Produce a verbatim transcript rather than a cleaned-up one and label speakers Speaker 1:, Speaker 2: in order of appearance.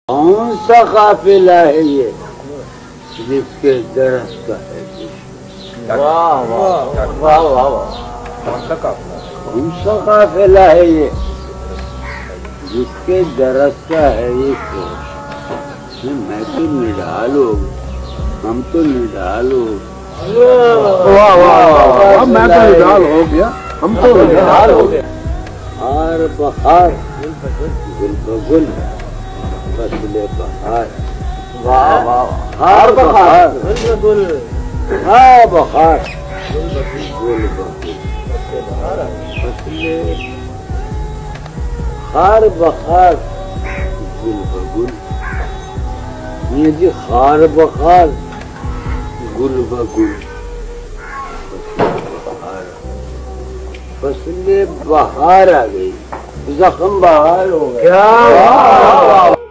Speaker 1: کون سا قافلہ ہے یہ جس کے درخت کا ہے؟
Speaker 2: واہ واہ واہ واہ واہ کون سا قافلہ
Speaker 1: کون سا قافلہ ہے یہ جس کے درخت کا ہے یہ سوچ میں تو نڈال ہو ہم تو نڈال ہو
Speaker 2: واہ واہ میں تو نڈال ہو گیا ہم تو نڈال ہو گیا
Speaker 1: ہار بہار گل بگل فصل بہار
Speaker 2: واہ واہ
Speaker 1: ہار بہار
Speaker 2: گل
Speaker 1: ہاں بہار گل بگل فصل ہار بہار گل بگل یہ جی خار بخار گل بگل فصل بہار آ گئی زخم بہار ہو گیا.